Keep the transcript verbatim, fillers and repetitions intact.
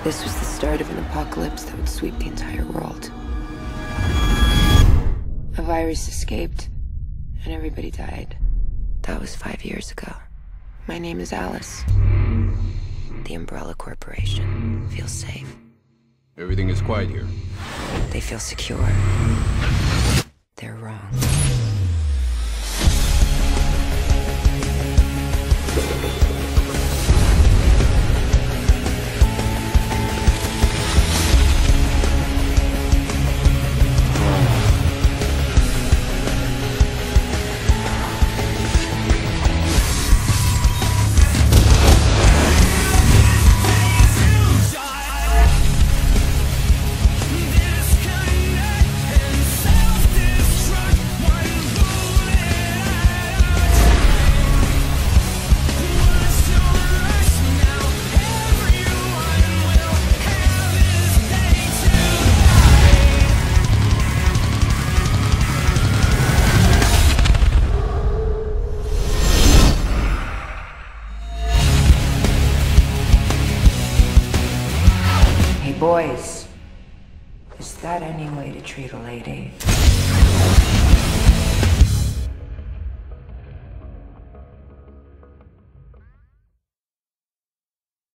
This was the start of an apocalypse that would sweep the entire world. A virus escaped, and everybody died. That was five years ago. My name is Alice. The Umbrella Corporation feels safe. Everything is quiet here. They feel secure. They're wrong. Boys, is that any way to treat a lady?